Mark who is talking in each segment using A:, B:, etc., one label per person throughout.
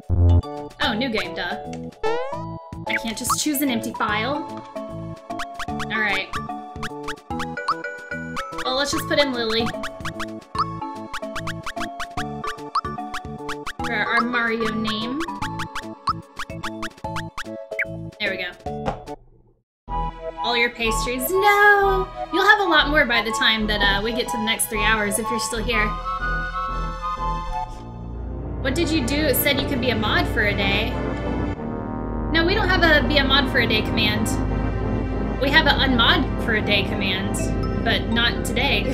A: Oh, new game, duh. I can't just choose an empty file. Alright. Well, let's just put in Lily. For our Mario name. There we go. All your pastries. No! You'll have a lot more by the time that we get to the next 3 hours if you're still here. What did you do? It said you could be a mod for a day. No, we don't have a be a mod for a day command. We have an unmod for a day command, but not today.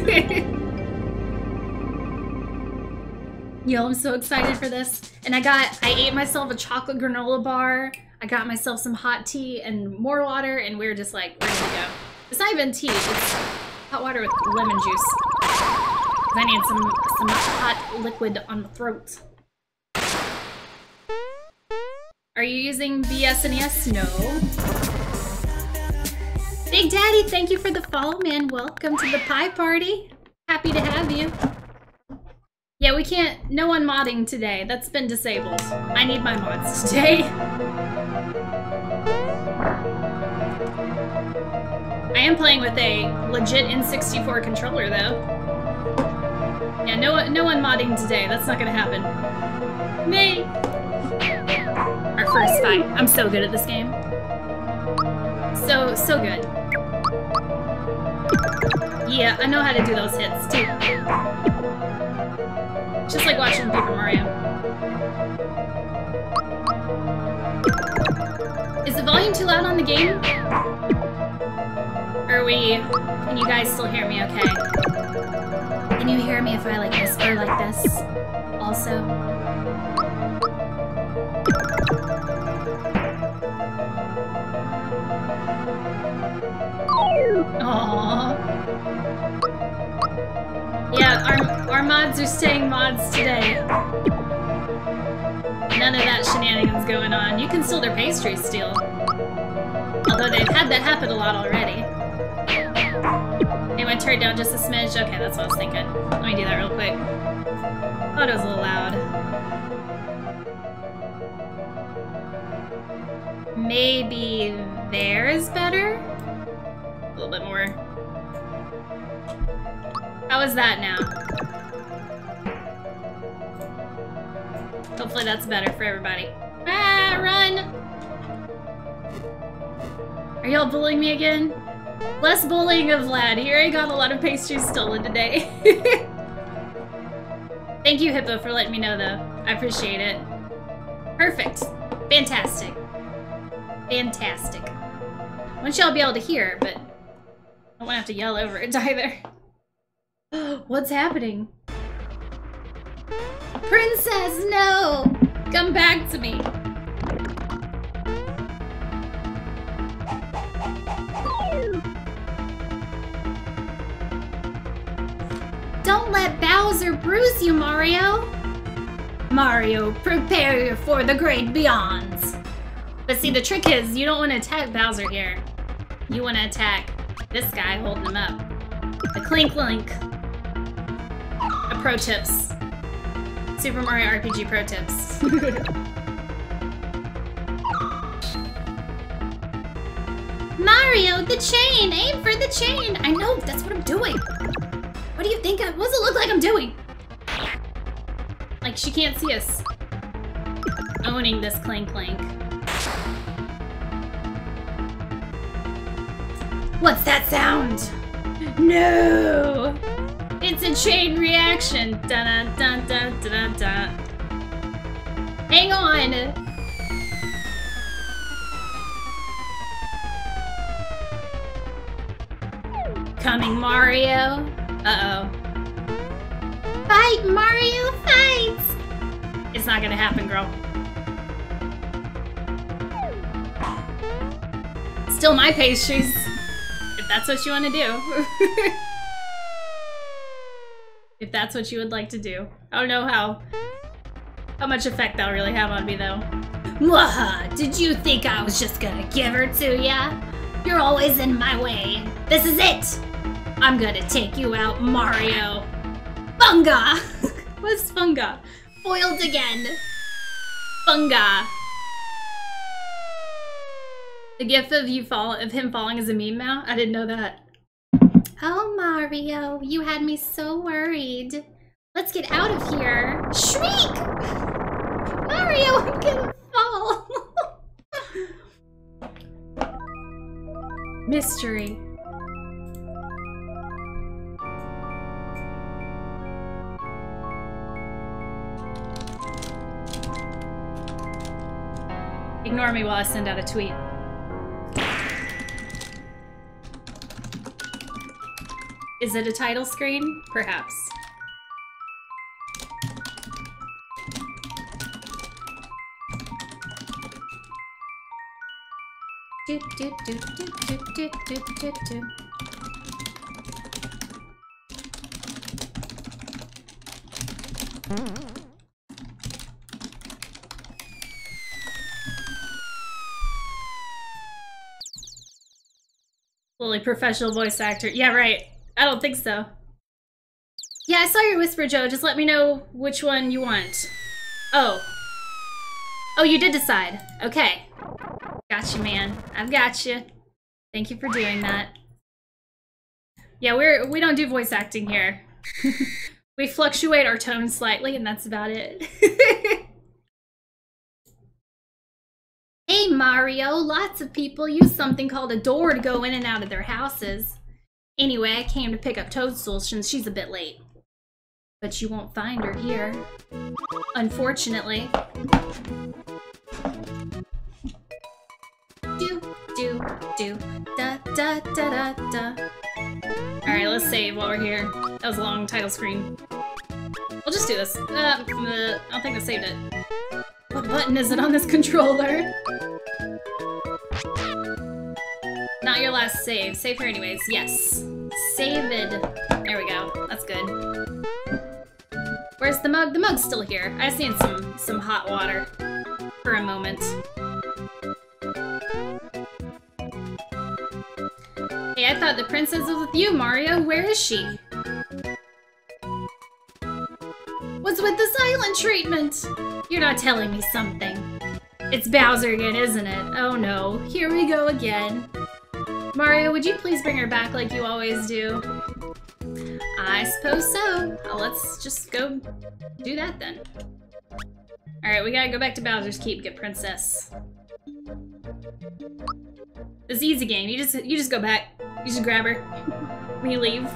A: Yo, I'm so excited for this. And I ate myself a chocolate granola bar. I got myself some hot tea and more water, and we were just like, ready to go. It's not even tea, it's hot water with lemon juice. I need some hot liquid on the throat. Are you using BSNES? No. Big Daddy, thank you for the follow, man. Welcome to the pie party. Happy to have you. Yeah, we can't, no unmodding today. That's been disabled. I need my mods today. I am playing with a legit N64 controller though. Yeah, no unmodding today. That's not gonna happen. Me! Our first fight. I'm so good at this game. So good. Yeah, I know how to do those hits too. Just like watching Paper Mario. Is the volume too loud on the game? Or can you guys still hear me okay? Can you hear me if I like whisper like this? Also? Aww. Yeah, our mods are staying mods today. None of that shenanigans going on. You can steal their pastries still. Although they've had that happen a lot already. Anyone turn it down just a smidge? Okay, that's what I was thinking. Let me do that real quick. Thought it was a little loud. Maybe theirs better? A little bit more. How is that now? Hopefully that's better for everybody. Ah, run! Are y'all bullying me again? Less bullying of Vlad. He already got a lot of pastries stolen today. Thank you, Hippo, for letting me know, though. I appreciate it. Perfect. Fantastic. Fantastic. I want y'all to be able to hear, but I don't want to have to yell over it either. What's happening? Princess, no! Come back to me. Don't let Bowser bruise you, Mario. Mario, prepare for the great beyonds. But see, the trick is you don't want to attack Bowser here. You want to attack this guy holding him up. The Clink Link. Pro tips. Super Mario RPG pro tips. Mario, the chain! Aim for the chain! I know, that's what I'm doing. What do you think? What does it look like I'm doing? Like, she can't see us. Owning this Clink Clink. What's that sound? No! It's a chain reaction. Dun dun dun dun dun. Hang on. Coming, Mario. Uh-oh. Fight, Mario, fight! It's not gonna happen, girl. Still my pastries. If that's what you want to do. If that's what you would like to do. I don't know how much effect that'll really have on me, though. Mwaha! Did you think I was just gonna give her to ya? You're always in my way. This is it! I'm gonna take you out, Mario. Funga! What's Funga? Foiled again. Cowabunga! The gif of him falling is a meme now? I didn't know that. Oh, Mario, you had me so worried. Let's get out of here. Shriek! Mario, I'm gonna fall. Mystery. Ignore me while I send out a tweet. Is it a title screen? Perhaps. Do, do, do, do, do, do, do, do, do. Fully professional voice actor. Yeah, right. I don't think so. Yeah, I saw your whisper, Joe. Just let me know which one you want. Oh. Oh, you did decide. Okay. Gotcha, man. I've got you. Thank you for doing that. Yeah, we don't do voice acting here. We fluctuate our tone slightly, and that's about it. Hey, Mario. Lots of people use something called a door to go in and out of their houses. Anyway, I came to pick up Toadstool since she's a bit late. But you won't find her here. Unfortunately. Do, do, do, da, da, da, da, da. Alright, let's save while we're here. That was a long title screen. We'll just do this. I don't think I saved it. What button is it on this controller? Not your last save. Save here anyways. Yes. Save it. There we go. That's good. Where's the mug? The mug's still here. I just need some hot water for a moment. Hey, I thought the princess was with you, Mario. Where is she? What's with the silent treatment? You're not telling me something. It's Bowser again, isn't it? Oh no. Here we go again. Mario, would you please bring her back like you always do? I suppose so. Let's just go do that then. Alright, we gotta go back to Bowser's Keep, get Princess. It's an easy game. You just go back. You just grab her when you leave.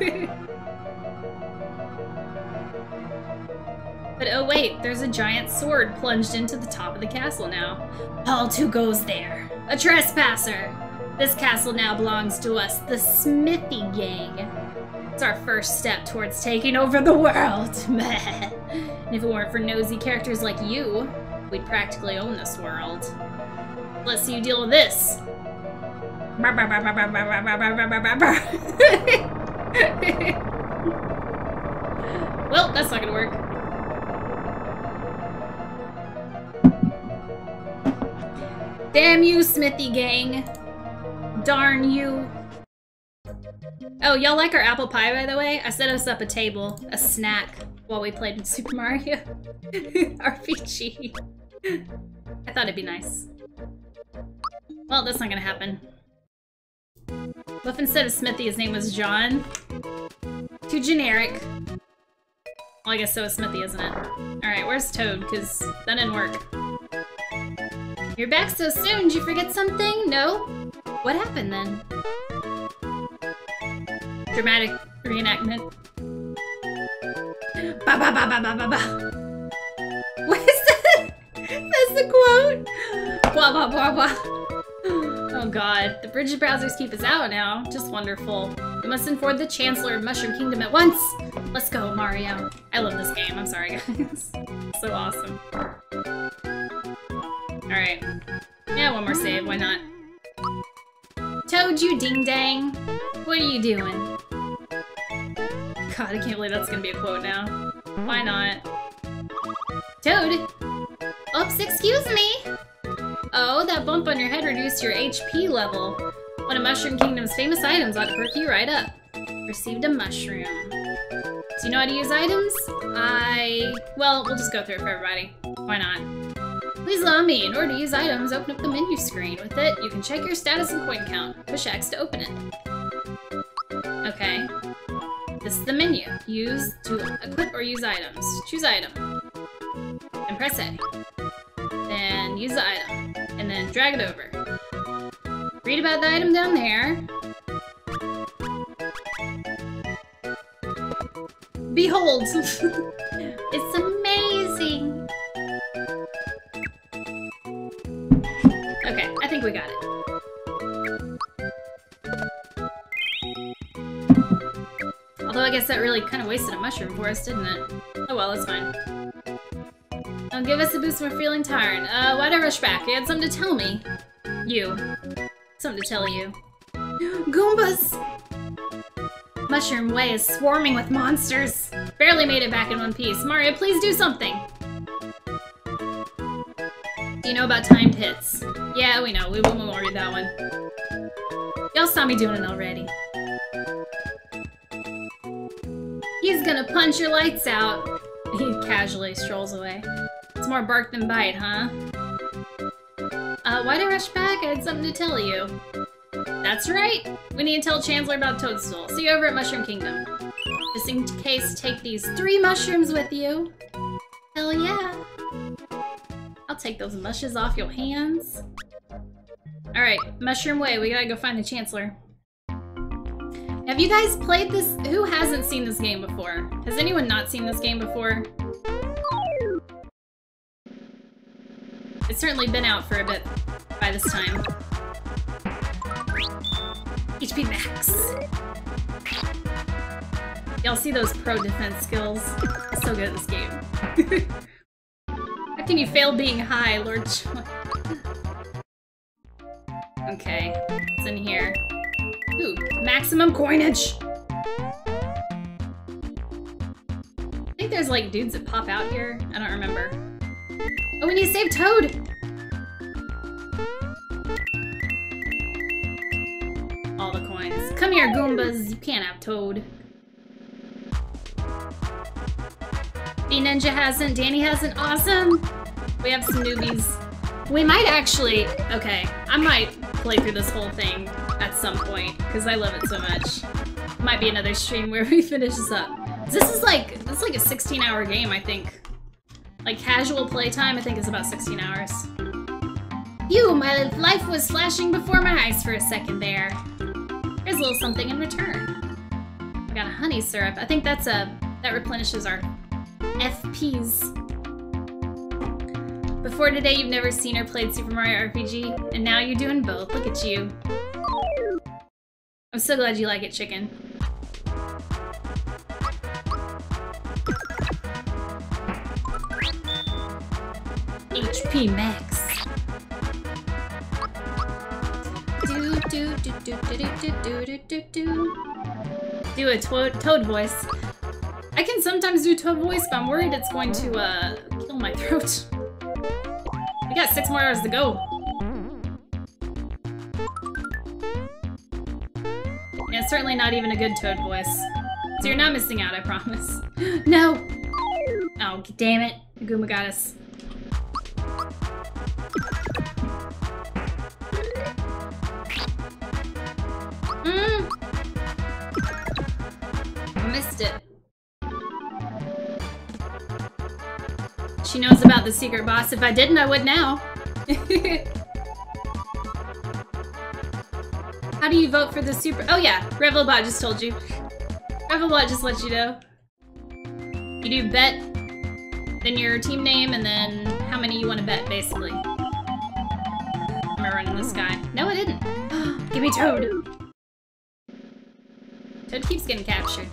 A: But oh wait, there's a giant sword plunged into the top of the castle now. Halt, who goes there? A trespasser! This castle now belongs to us, the Smithy Gang. It's our first step towards taking over the world. And if it weren't for nosy characters like you, we'd practically own this world. Let's see you deal with this. Well, that's not gonna work. Damn you, Smithy Gang. Darn you. Oh, y'all like our apple pie, by the way? I set us up a table, a snack, while we played Super Mario RPG. I thought it'd be nice. Well, that's not gonna happen. What if instead of Smithy, his name was John? Too generic. Well, I guess so is Smithy, isn't it? Alright, where's Toad? Because that didn't work. You're back so soon, did you forget something? No? What happened then? Dramatic reenactment. Ba ba ba ba ba ba ba. What is that? That's the quote? Blah blah blah blah. Oh god, the Bridge of Bowser's Keep is out now. Just wonderful. We must inform the Chancellor of Mushroom Kingdom at once! Let's go, Mario. I love this game, I'm sorry guys. So awesome. Alright. Yeah, one more save, why not? Toad, you ding-dang. What are you doing? God, I can't believe that's gonna be a quote now. Why not? Toad! Oops, excuse me! Oh, that bump on your head reduced your HP level. One of Mushroom Kingdom's famous items ought to perk you right up. Received a mushroom. Do you know how to use items? Well, we'll just go through it for everybody. Why not? Please allow me. In order to use items, open up the menu screen. With it, you can check your status and coin count. Push X to open it. Okay. This is the menu. Use to equip or use items. Choose item. And press A. Then use the item. And then drag it over. Read about the item down there. Behold! It's amazing! Okay, I think we got it. Although I guess that really kind of wasted a mushroom for us, didn't it? Oh well, it's fine. Don't give us a boost when we're feeling tired. Why'd I rush back? You had something to tell me. You. Something to tell you. Goombas! Mushroom Way is swarming with monsters. Barely made it back in one piece. Mario, please do something! Do you know about timed hits? Yeah, we know. We won't worry that one. Y'all saw me doing it already. He's gonna punch your lights out. He casually strolls away. It's more bark than bite, huh? Why'd I rush back? I had something to tell you. That's right! We need to tell Chancellor about Toadstool. See you over at Mushroom Kingdom. Just in case, take these 3 mushrooms with you. Hell yeah! I'll take those mushes off your hands. Alright, Mushroom Way, we gotta go find the Chancellor. Have you guys played this? Who hasn't seen this game before? Has anyone not seen this game before? It's certainly been out for a bit by this time. HP max. Y'all see those pro defense skills? I'm so good at this game. How can you fail being high, Lord Joy? Okay, what's in here? Ooh, maximum coinage! I think there's like dudes that pop out here. I don't remember. Oh, we need to save Toad! All the coins. Come here, Goombas. You can't have Toad. B-Ninja hasn't. Danny hasn't. Awesome! We have some newbies. We might actually... Okay, I might play through this whole thing at some point, because I love it so much. Might be another stream where we finish this up. This is like a 16-hour game, I think. Like, casual playtime, I think, is about 16 hours. Phew, my life was flashing before my eyes for a second there. Here's a little something in return. We got a honey syrup. I think that's that replenishes our FPs. Before today, you've never seen or played Super Mario RPG, and now you're doing both. Look at you. I'm so glad you like it, chicken. HP max. Do a toad voice. I can sometimes do toad voice, but I'm worried it's going to kill my throat. We got 6 more hours to go. Yeah, it's certainly not even a good toad voice. So you're not missing out, I promise. No! Oh, damn it. Goomba got us. I missed it. She knows about the secret boss. If I didn't, I would now. How do you vote for the super... Oh yeah, Revelbot just told you. Revelbot just let you know. You do bet, then your team name, and then how many you want to bet, basically. Am I running this guy? No, I didn't. Give me Toad. Toad keeps getting captured.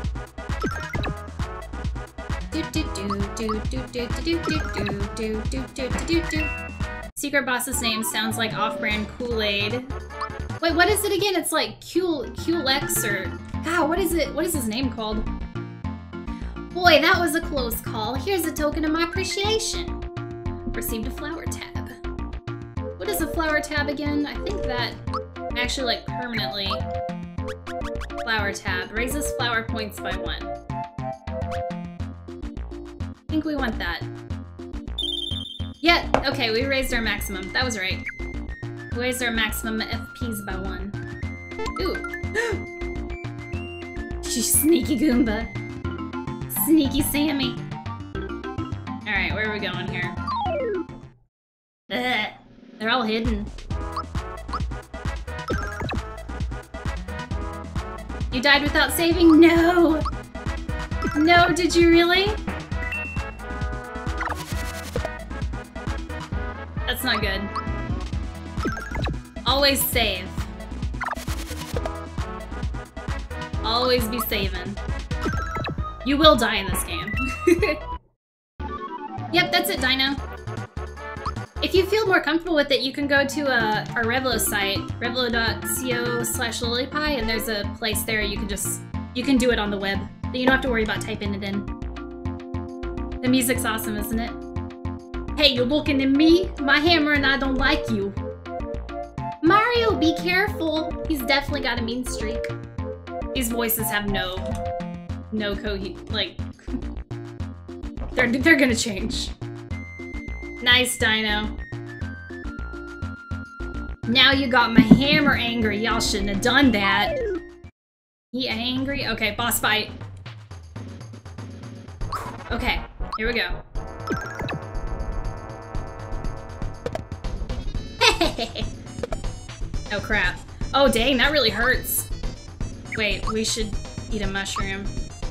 A: Secret boss's name sounds like off-brand Kool-Aid. Wait, what is it again? It's like Kulex or... God, what is it? What is his name called? Boy, that was a close call. Here's a token of my appreciation. Received a flower tab. What is a flower tab again? I think that actually, like, permanently... Flower tab. Raises flower points by 1. I think we want that. Yeah, okay, we raised our maximum. That was right. We raised our maximum FPs by 1. Ooh. You sneaky Goomba. Sneaky Sammy. Alright, where are we going here? Ugh, they're all hidden. You died without saving? No! No, did you really? That's not good. Always save. Always be saving. You will die in this game. Yep, that's it, Dino. If you feel more comfortable with it, you can go to our Revlo site, revlo.co/lilypie, and there's a place there you can do it on the web. You don't have to worry about typing it in. The music's awesome, isn't it? Hey, you looking at me? My hammer and I don't like you. Mario, be careful. He's definitely got a mean streak. These voices have no like, they're gonna change. Nice, Dino. Now you got my hammer angry. Y'all shouldn't have done that. He angry? Okay, boss fight. Okay, here we go. Oh crap. Oh dang, that really hurts. Wait, we should eat a mushroom.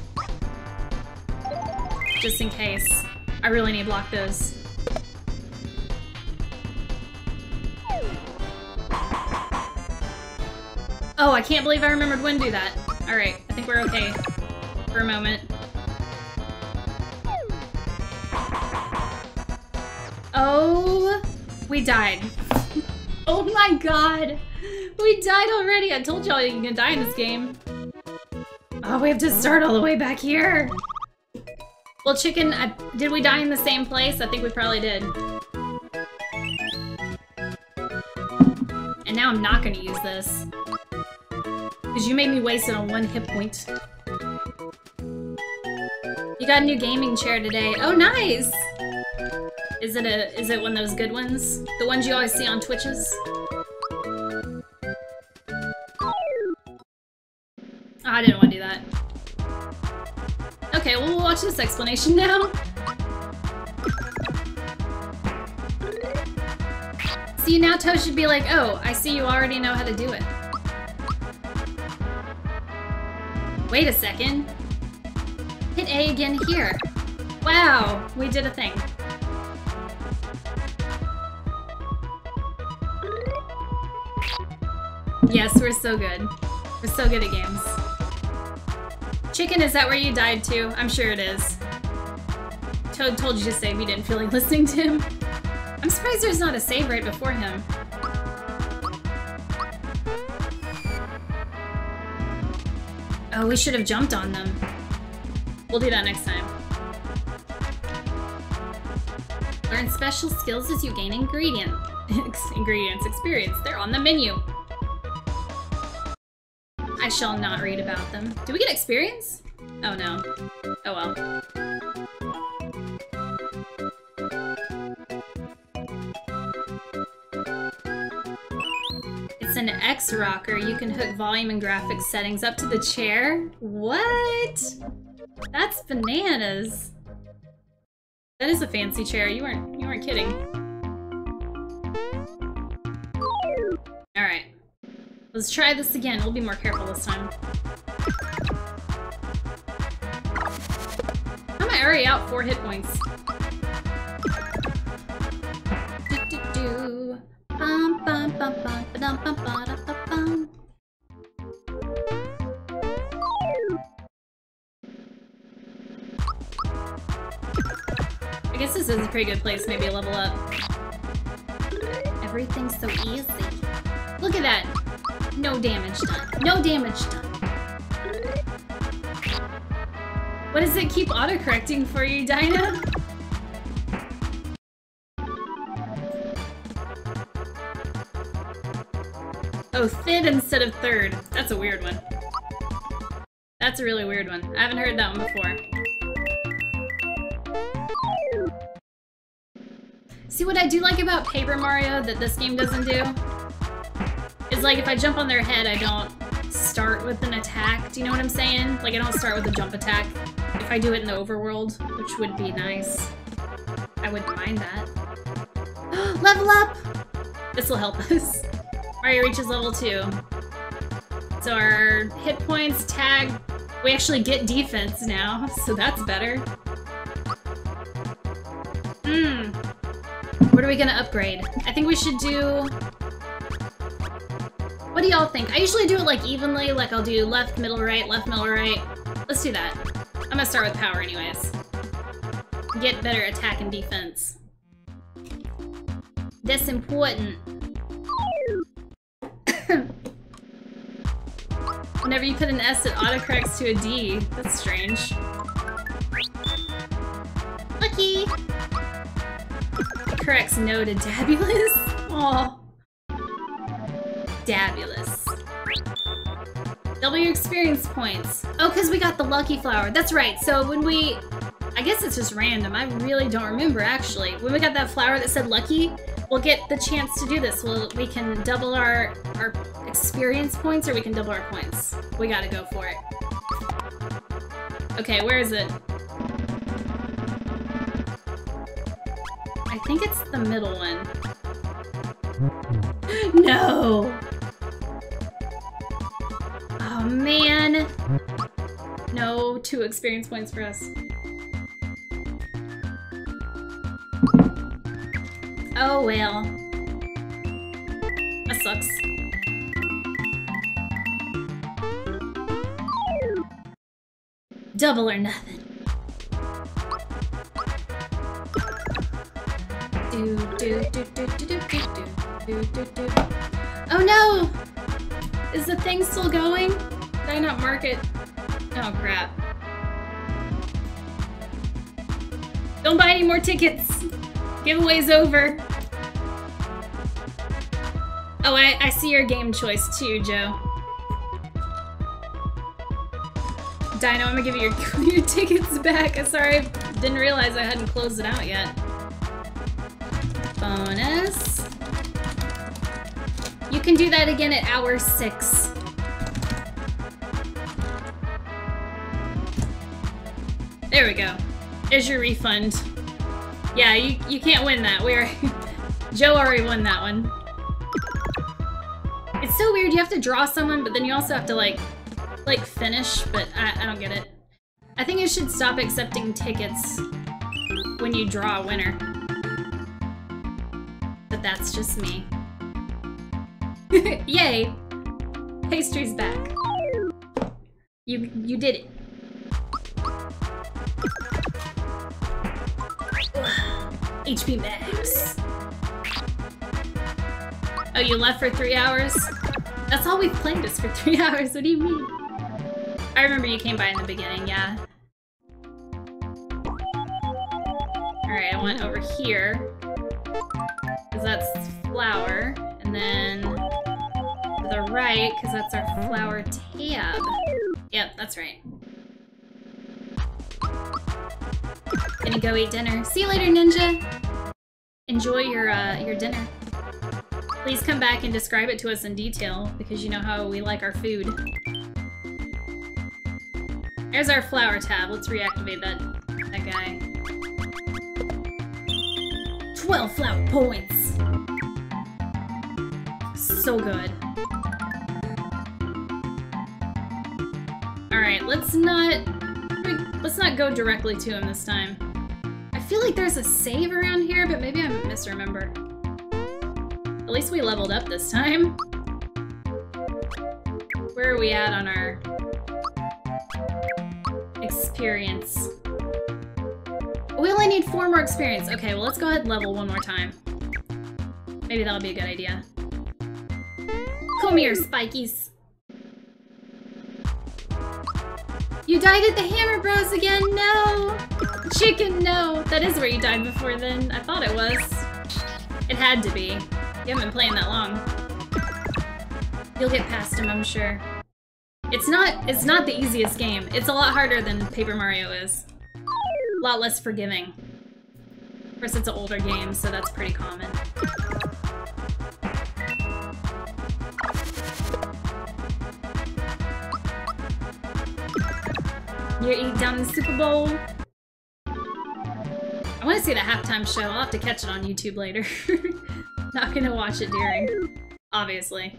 A: Just in case. I really need to block those. Oh, I can't believe I remembered when to do that. Alright, I think we're okay for a moment. Oh, we died. Oh my god. We died already. I told y'all you can die in this game. Oh, we have to start all the way back here. Well, Chicken, did we die in the same place? I think we probably did. And now I'm not gonna use this. Because you made me waste it on 1 hit point. You got a new gaming chair today. Oh, nice! Is it one of those good ones? The ones you always see on Twitches? Oh, I didn't want to do that. Okay, well, we'll watch this explanation now. See, now Toad should be like, oh, I see you already know how to do it. Wait a second. Hit A again here. Wow, we did a thing. Yes, we're so good. We're so good at games. Chicken, is that where you died to? I'm sure it is. Toad told you to save, you didn't feel like listening to him. I'm surprised there's not a save right before him. Oh, we should have jumped on them. We'll do that next time. Learn special skills as you gain ingredients experience. They're on the menu. I shall not read about them. Do we get experience? Oh no. Oh well. It's an X rocker. You can hook volume and graphics settings up to the chair. What? That's bananas. That is a fancy chair. You weren't kidding. All right. Let's try this again. We'll be more careful this time. How am I already out 4 hit points? Bum, bum, bum, bum, ba-dum, bum, ba-da-ba-bum. I guess this is a pretty good place, maybe a level up. Everything's so easy. Look at that! No damage done. No damage done. What does it keep autocorrecting for you, Dinah? Oh, third instead of third. That's a weird one. That's a really weird one. I haven't heard that one before. See, what I do like about Paper Mario that this game doesn't do is, like, if I jump on their head, I don't start with an attack. Do you know what I'm saying? Like, I don't start with a jump attack. If I do it in the overworld, which would be nice. I wouldn't mind that. Level up! This will help us. Mario reaches level 2. So our hit points, tag, we actually get defense now, so that's better. What are we gonna upgrade? I think we should do... What do y'all think? I usually do it like evenly, like I'll do left, middle, right, left, middle, right. Let's do that. I'm gonna start with power anyways. Get better attack and defense. That's important. Whenever you put an S, it autocorrects to a D. That's strange. Lucky! It corrects no to Dabulous. Aw. Dabulous. Double your experience points. Oh, because we got the lucky flower. That's right. So when we... I guess it's just random. I really don't remember, actually. When we got that flower that said lucky, we'll get the chance to do this. We can double our experience points, or we can double our points. We gotta go for it. Okay, where is it? I think it's the middle one. No! Oh, man. No, 2 experience points for us. Oh, well. That sucks. Double or nothing. Oh no! Is the thing still going? Did I not mark it? Oh crap. Don't buy any more tickets! Giveaway's over. Oh, I see your game choice too, Joe. Dino, I'm gonna give you your tickets back. I'm sorry, I didn't realize I hadn't closed it out yet. Bonus. You can do that again at hour 6. There we go. There's your refund. Yeah, you can't win that. Joe already won that one. It's so weird. You have to draw someone, but then you also have to like finish, but I don't get it. I think it should stop accepting tickets when you draw a winner. But that's just me. Yay! Pastry's back. You did it. HP max. Oh, you left for 3 hours? That's all we've played is for 3 hours. What do you mean? I remember you came by in the beginning, yeah. Alright, I went over here. Because that's flower. And then to the right, because that's our flower tab. Yep, that's right. Gonna go eat dinner. See you later, Ninja! Enjoy your dinner. Please come back and describe it to us in detail, because you know how we like our food. There's our flower tab. Let's reactivate that guy. 12 flower points! So good. Alright, let's not go directly to him this time. I feel like there's a save around here, but maybe I misremember. At least we leveled up this time. Where are we at on our experience? We only need 4 more experience. Okay, well let's go ahead and level one more time. Maybe that'll be a good idea. Come here, Spikies. You died at the Hammer Bros again? No! Chicken, no! That is where you died before then. I thought it was. It had to be. You haven't been playing that long. You'll get past him, I'm sure. It's not the easiest game. It's a lot harder than Paper Mario is. A lot less forgiving. Of course, it's an older game, so that's pretty common. You're eating down in the Super Bowl. I want to see the halftime show. I'll have to catch it on YouTube later. Not gonna watch it during, obviously.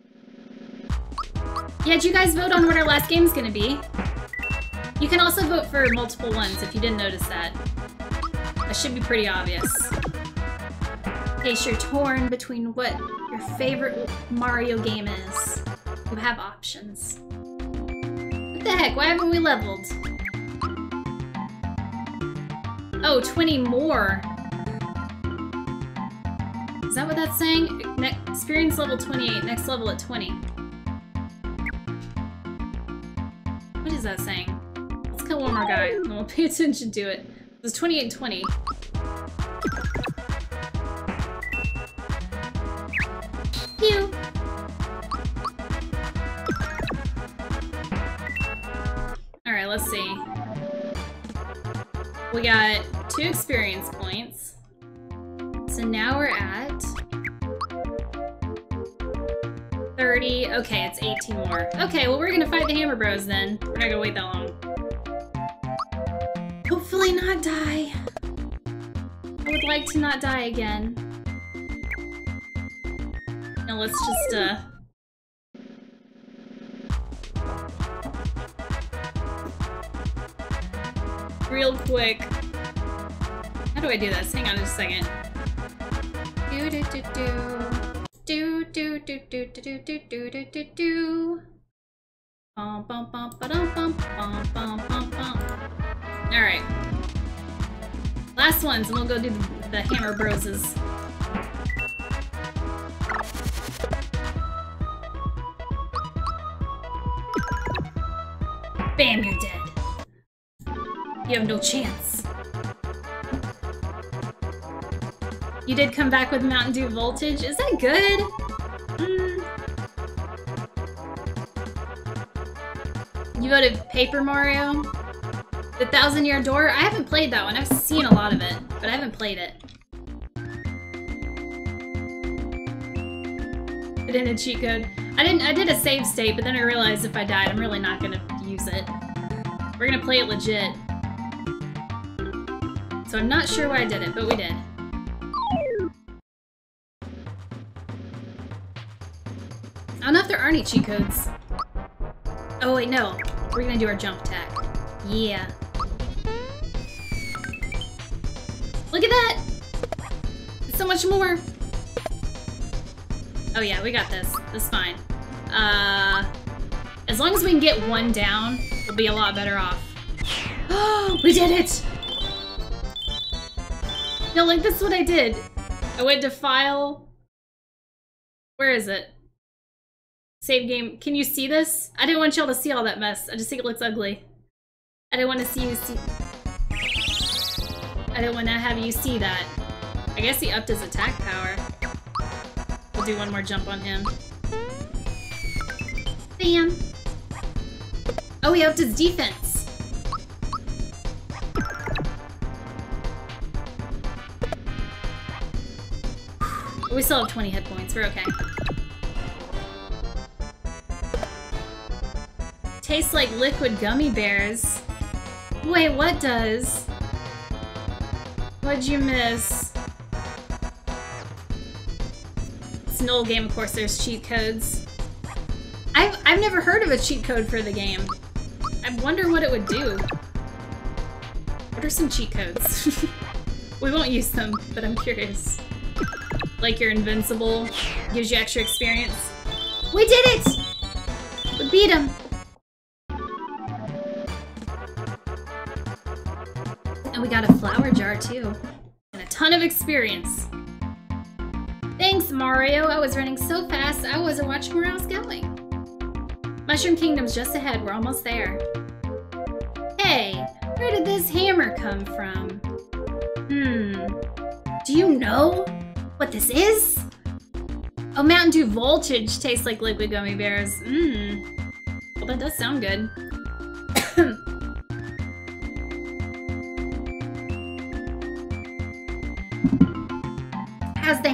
A: Yeah, did you guys vote on what our last game's gonna be? You can also vote for multiple ones if you didn't notice that. That should be pretty obvious. In case you're torn between what your favorite Mario game is, you have options. What the heck? Why haven't we leveled? Oh, 20 more. Is that what that's saying? Experience level 28, next level at 20. What is that saying? Let's kill one more guy, and we'll pay attention to it. It was 28 and 20. Pew! Alright, let's see. We got 2 experience points. So now we're at 30. Okay, it's 18 more. Okay, well we're gonna fight the Hammer Bros then. We're not gonna wait that long. Hopefully not die. I would like to not die again. Now let's just, real quick. How do I do this? Hang on just a second. Do do do do. Do do do do do do do do do do. Bum bum bum ba-dum bum bum bum bum bum. Alright. Last ones, and we'll go do the Hammer Broses. Bam, you're dead. You have no chance. You did come back with Mountain Dew Voltage? Is that good? You voted Paper Mario? The 1000-Year Door? I haven't played that one. I've seen a lot of it, but I haven't played it. Put in a cheat code. I did a save state, but then I realized if I died, I'm really not gonna use it. We're gonna play it legit. So I'm not sure why I did it, but we did. I don't know if there are any cheat codes. Oh wait, no. We're gonna do our jump attack. Yeah. Look at that! It's so much more! Oh yeah, we got this. This is fine. As long as we can get one down, we'll be a lot better off. Oh, we did it! No, like, this is what I did. I went to File... Where is it? Save game. Can you see this? I didn't want y'all to see all that mess. I just think it looks ugly. I didn't want to see you see... I didn't want to have you see that. I guess he upped his attack power. We'll do one more jump on him. Bam! Oh, he upped his defense! We still have 20 hit points. We're okay. Tastes like liquid gummy bears. Wait, what does? What'd you miss? It's an old game, of course there's cheat codes. I've never heard of a cheat code for the game. I wonder what it would do. What are some cheat codes? We won't use them, but I'm curious. Like you're invincible, gives you extra experience. We did it! We beat him! And we got a flower jar too. And a ton of experience. Thanks, Mario. I was running so fast, I wasn't watching where I was going. Mushroom Kingdom's just ahead. We're almost there. Hey, where did this hammer come from? Do you know what this is? Oh, Mountain Dew Voltage tastes like liquid gummy bears. Well, that does sound good.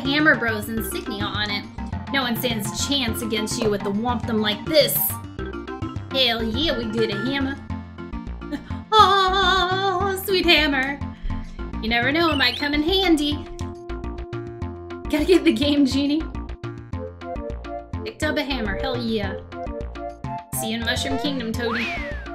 A: Hammer Bros insignia on it. No one stands a chance against you with the womp-them like this. Hell yeah, we did a hammer. Oh, sweet hammer. You never know, it might come in handy. Gotta get the game, Genie. Picked up a hammer, hell yeah. See you in Mushroom Kingdom, Toady.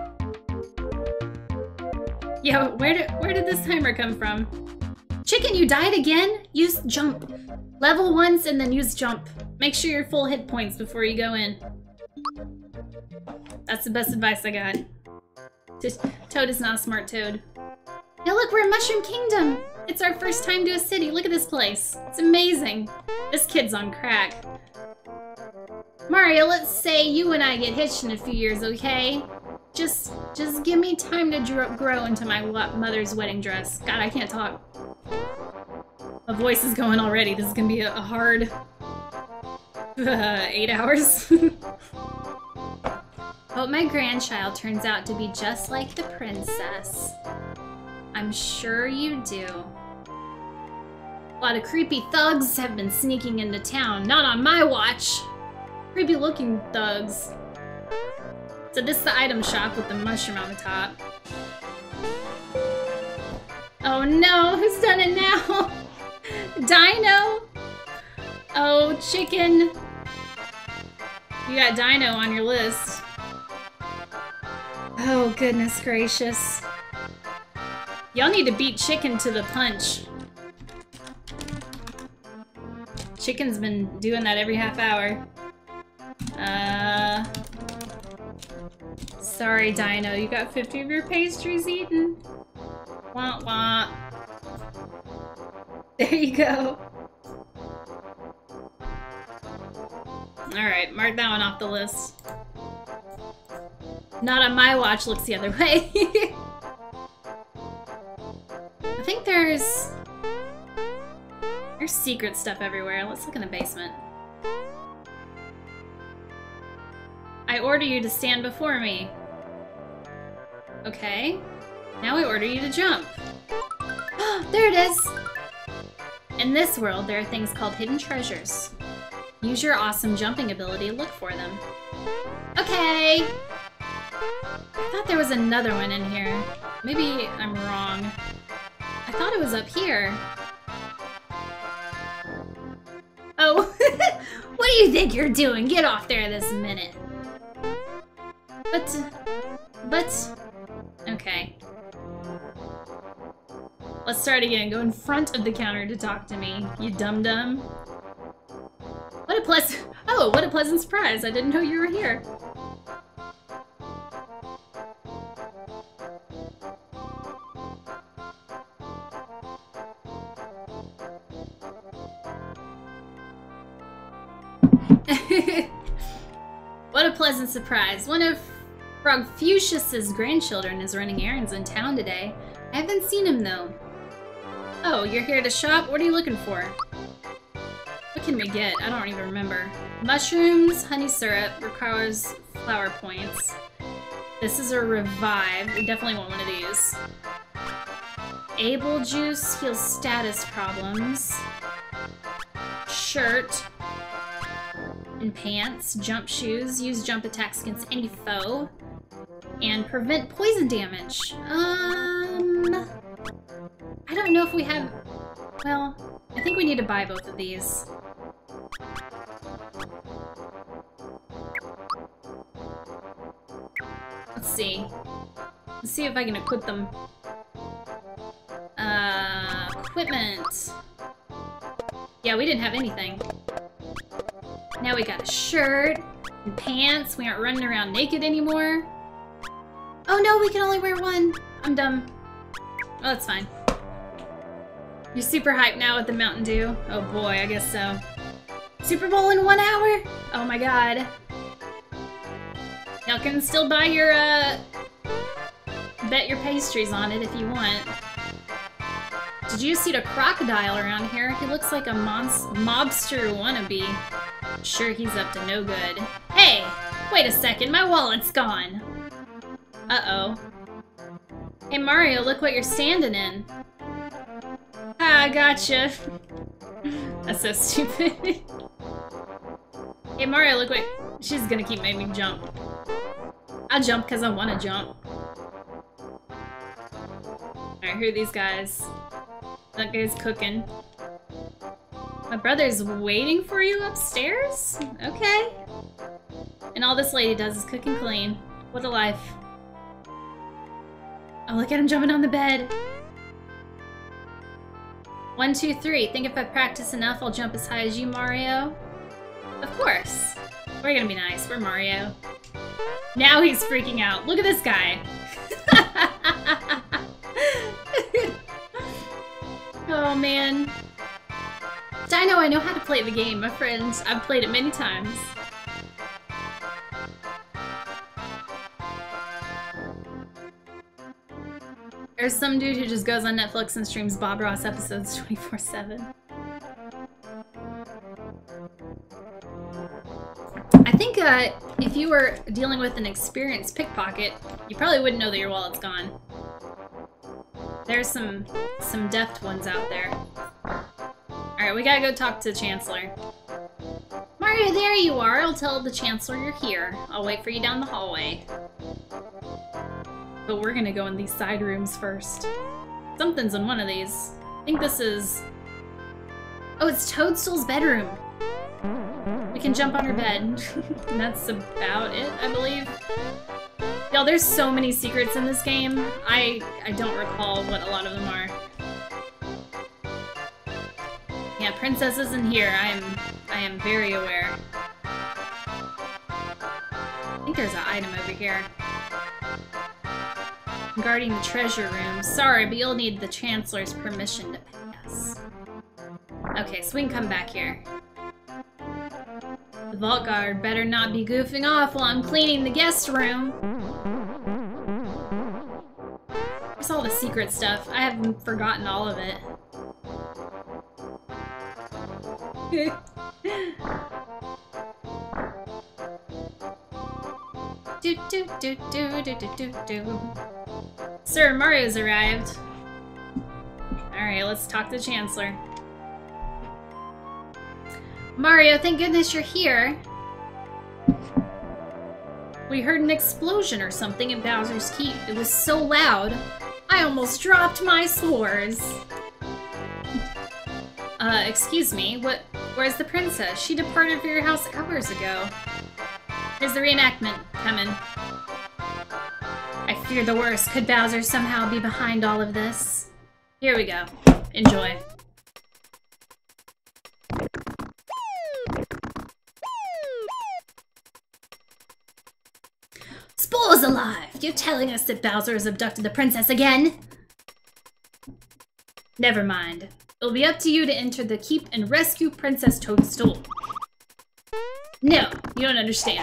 A: Yeah, where did this timer come from? Chicken, you died again? Use jump. Level once and then use jump. Make sure you're full hit points before you go in. That's the best advice I got. Toad is not a smart toad. Now look, we're in Mushroom Kingdom! It's our first time to a city. Look at this place. It's amazing. This kid's on crack. Mario, let's say you and I get hitched in a few years, okay? Just give me time to grow into my mother's wedding dress. God, I can't talk. My voice is going already. This is gonna be a hard 8 hours. Hope my grandchild turns out to be just like the princess. I'm sure you do. A lot of creepy thugs have been sneaking into town. Not on my watch. Creepy looking thugs. So this is the item shop with the mushroom on the top. Oh no, who's done it now? Dino? Oh, chicken. You got Dino on your list. Oh, goodness gracious. Y'all need to beat Chicken to the punch. Chicken's been doing that every half hour. Sorry, Dino, you got 50 of your pastries eaten. Wah wah. There you go. Alright, mark that one off the list. Not on my watch, looks the other way. I think there's secret stuff everywhere. Let's look in the basement. I order you to stand before me. Okay. Now I order you to jump. There it is! In this world, there are things called hidden treasures. Use your awesome jumping ability to look for them. Okay! I thought there was another one in here. Maybe I'm wrong. I thought it was up here. Oh, what do you think you're doing? Get off there this minute. But, okay. Let's start again. Go in front of the counter to talk to me, you dum-dum. What a pleasant surprise. I didn't know you were here. What a pleasant surprise. One of Frogfucius's grandchildren is running errands in town today. I haven't seen him though. Oh, you're here to shop? What are you looking for? What can we get? I don't even remember. Mushrooms, honey syrup, requires flower points. This is a revive. We definitely want one of these. Able juice heals status problems. Shirt. And pants. Jump shoes. Use jump attacks against any foe. And prevent poison damage. I don't know if we have... Well, I think we need to buy both of these. Let's see. Let's see if I can equip them. Equipment. Yeah, we didn't have anything. Now we got a shirt and pants. We aren't running around naked anymore. Oh no, we can only wear one. I'm dumb. Oh, that's fine. You're super hyped now with the Mountain Dew? Oh boy, I guess so. Super Bowl in 1 hour? Oh my god. Y'all can still buy your, bet your pastries on it if you want. Did you see the crocodile around here? He looks like a mobster wannabe. Sure he's up to no good. Hey! Wait a second, my wallet's gone. Uh-oh. Hey Mario, look what you're standing in. Ah, gotcha. That's so stupid. Hey Mario, look what she's gonna keep making me jump. I jump because I want to jump. Alright, who are these guys? That guy's cooking. My brother's waiting for you upstairs? Okay. And all this lady does is cook and clean. What a life. Oh, look at him jumping on the bed. 1, 2, 3. Think if I practice enough, I'll jump as high as you, Mario? Of course. We're gonna be nice. We're Mario. Now he's freaking out. Look at this guy. Oh, man. I know how to play the game, my friends. I've played it many times. There's some dude who just goes on Netflix and streams Bob Ross episodes 24/7. I think if you were dealing with an experienced pickpocket, you probably wouldn't know that your wallet's gone. There's some deft ones out there. Alright, we gotta go talk to the Chancellor. Mario, there you are. I'll tell the Chancellor you're here. I'll wait for you down the hallway. But we're gonna go in these side rooms first. Something's in one of these. I think this is... Oh, it's Toadstool's bedroom. We can jump on her bed. And that's about it, I believe. Y'all, there's so many secrets in this game. I don't recall what a lot of them are. Yeah, Princess isn't here. I am very aware. I think there's an item over here. I'm guarding the treasure room. Sorry, but you'll need the Chancellor's permission to pass. Okay, so we can come back here. The Vault Guard better not be goofing off while I'm cleaning the guest room. Where's all the secret stuff? I haven't forgotten all of it. Do do do do do do do do. Sir, Mario's arrived. Alright, let's talk to the Chancellor. Mario, thank goodness you're here. We heard an explosion or something in Bowser's Keep. It was so loud, I almost dropped my s'mores. Excuse me, where's the princess? She departed for your house hours ago. Here's the reenactment coming. I fear the worst. Could Bowser somehow be behind all of this? Here we go. Enjoy. Spore's alive! You're telling us that Bowser has abducted the princess again? Never mind. It'll be up to you to enter the keep and rescue Princess Toadstool. No, you don't understand.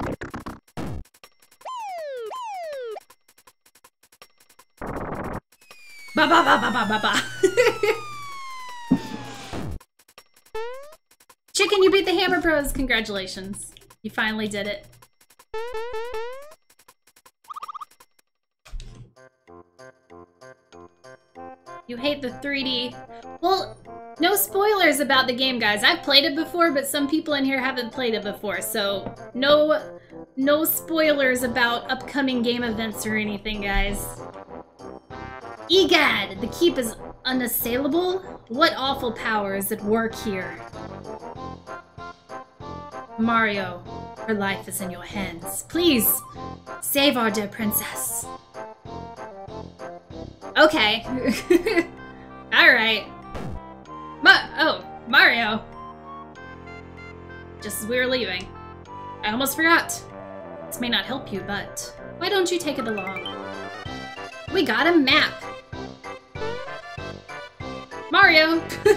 A: Ba ba ba ba ba ba ba. Chicken, you beat the Hammer Bros. Congratulations. You finally did it. You hate the 3D. Well, no spoilers about the game, guys. I've played it before, but some people in here haven't played it before, so no spoilers about upcoming game events or anything, guys. Egad! The keep is unassailable? What awful power is at work here? Mario, her life is in your hands. Please, save our dear princess. Okay. Alright. Oh, Mario. Just as we were leaving. I almost forgot. This may not help you, but why don't you take it along? We got a map. Mario!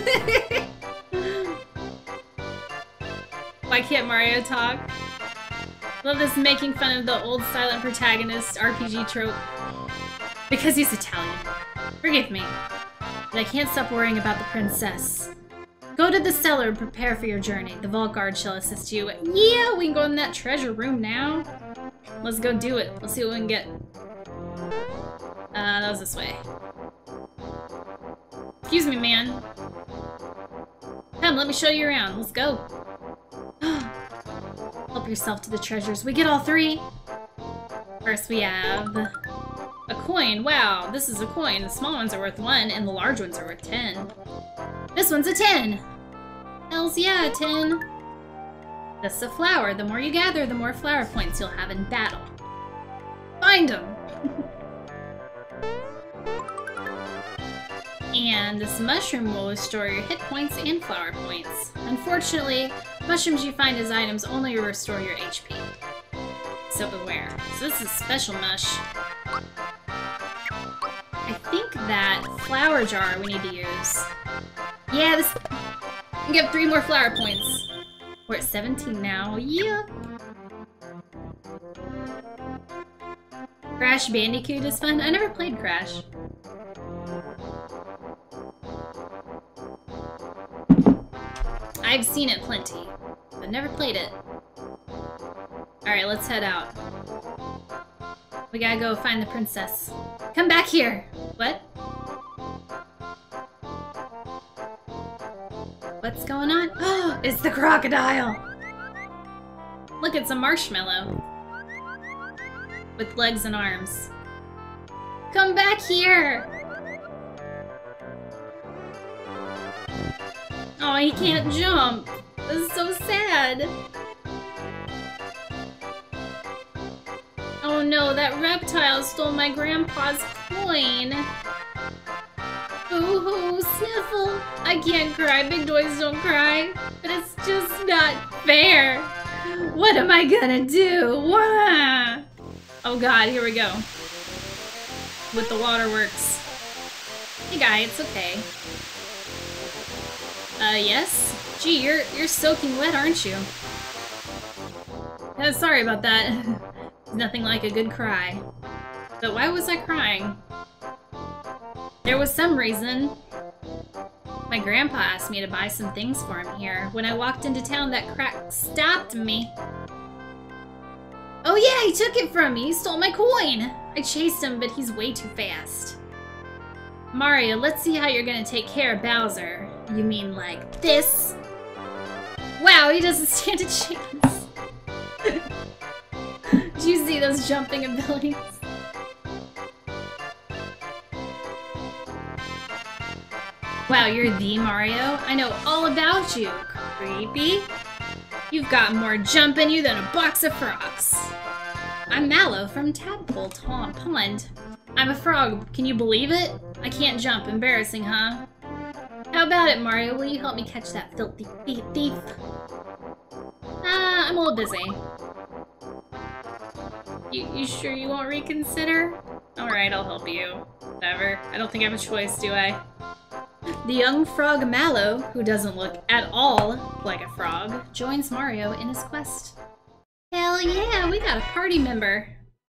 A: Why can't Mario talk? Love this making fun of the old silent protagonist RPG trope. Because he's Italian. Forgive me, but I can't stop worrying about the princess. Go to the cellar and prepare for your journey. The Vault Guard shall assist you. Yeah, we can go in that treasure room now. Let's go do it. Let's see what we can get. That was this way. Excuse me, man. Come, let me show you around. Let's go. Help yourself to the treasures. We get all 3. First we have a coin. Wow, this is a coin. The small ones are worth 1 and the large ones are worth 10. This one's a 10. Hells yeah, 10. That's a flower. The more you gather, the more flower points you'll have in battle. Find them! And this mushroom will restore your hit points and flower points. Unfortunately, mushrooms you find as items only restore your HP. So beware. So this is special mush. I think that flower jar we need to use. Yeah, this... We get 3 more flower points. We're at 17 now. Yeah. Crash Bandicoot is fun. I never played Crash. I've seen it plenty, but never played it. Alright, let's head out. We gotta go find the princess. Come back here! What? What's going on? Oh, it's the crocodile! Look, it's a marshmallow. With legs and arms. Come back here! Oh, he can't jump. This is so sad. Oh no, that reptile stole my grandpa's coin. Ooh, sniffle. I can't cry. Big boys don't cry. But it's just not fair. What am I gonna do? Wah! Oh god, here we go. With the waterworks. Hey guy, it's okay. Yes? Gee, you're soaking wet, aren't you? Sorry about that. Nothing like a good cry. But why was I crying? There was some reason. My grandpa asked me to buy some things for him here. When I walked into town, that crack stopped me. Oh yeah, he took it from me! He stole my coin! I chased him, but he's way too fast. Mario, let's see how you're gonna take care of Bowser. You mean like this? Wow, he doesn't stand a chance. Do you see those jumping abilities? Wow, you're the Mario? I know all about you, creepy. You've got more jump in you than a box of frogs. I'm Mallow from Tadpole Pond. I'm a frog. Can you believe it? I can't jump. Embarrassing, huh? How about it, Mario? Will you help me catch that filthy thief? I'm a little busy. You sure you won't reconsider? Alright, I'll help you. Whatever. I don't think I have a choice, do I? The young frog Mallow, who doesn't look at all like a frog, joins Mario in his quest. Hell yeah, we got a party member.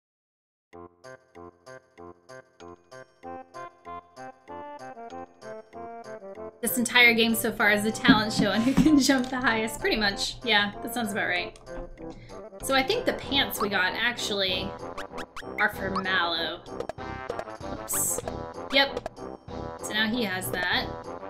A: This entire game so far is a talent show on who can jump the highest. Pretty much. Yeah, that sounds about right. So I think the pants we got actually are for Mallow. Oops. Yep. So now he has that.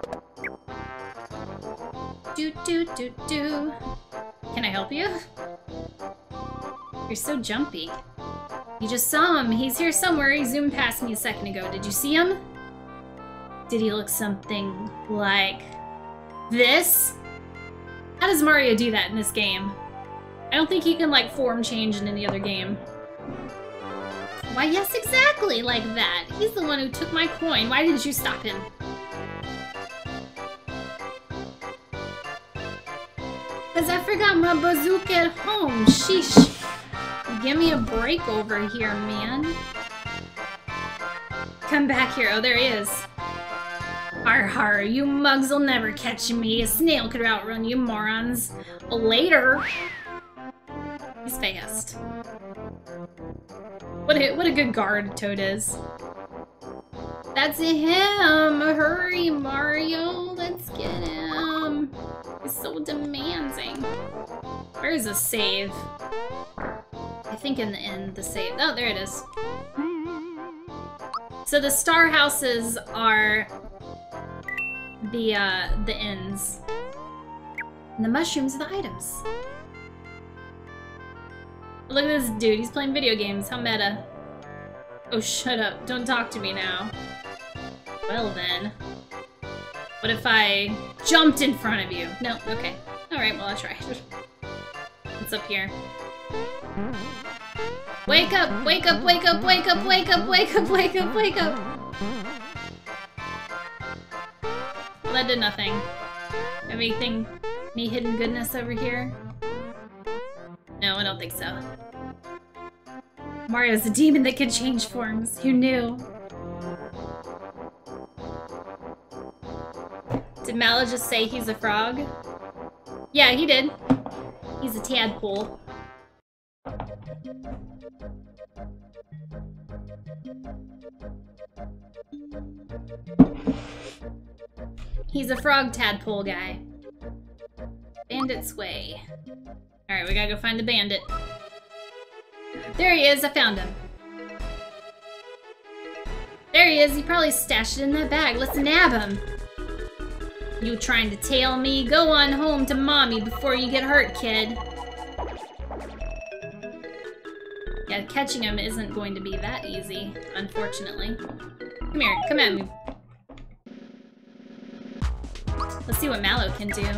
A: Do. Can I help you? You're so jumpy. You just saw him. He's here somewhere. He zoomed past me a second ago. Did you see him? Did he look something like this? How does Mario do that in this game? I don't think he can, like, form change in any other game. Why, yes, exactly like that. He's the one who took my coin. Why didn't you stop him? Because I forgot my bazooka at home. Sheesh. Give me a break over here, man. Come back here. Oh, there he is. Har har, you mugs will never catch me. A snail could outrun you morons. Later. He's fast. What a good guard Toad is. That's him! Hurry, Mario! Let's get him! He's so demanding. Where's the save? I think in the end, the save. Oh, there it is. So the star houses are the ends. And the mushrooms are the items. Look at this dude, he's playing video games. How meta. Oh, shut up. Don't talk to me now. Well then. What if I jumped in front of you? No, okay. Alright, well, I'll try. What's up here? Wake up! Wake up! Wake up! Wake up! Wake up! Wake up! Wake up! Wake up! Well, that did nothing. Anything? Any hidden goodness over here? No, I don't think so. Mario's a demon that can change forms. Who knew? Did Mallow just say he's a frog? Yeah, he did. He's a tadpole. He's a frog tadpole guy. Bandit's Way. Alright, we gotta go find the bandit. There he is, I found him. There he is, he probably stashed it in that bag. Let's nab him. You trying to tail me? Go on home to mommy before you get hurt, kid. Yeah, catching him isn't going to be that easy, unfortunately. Come here, come at me. Let's see what Mallow can do.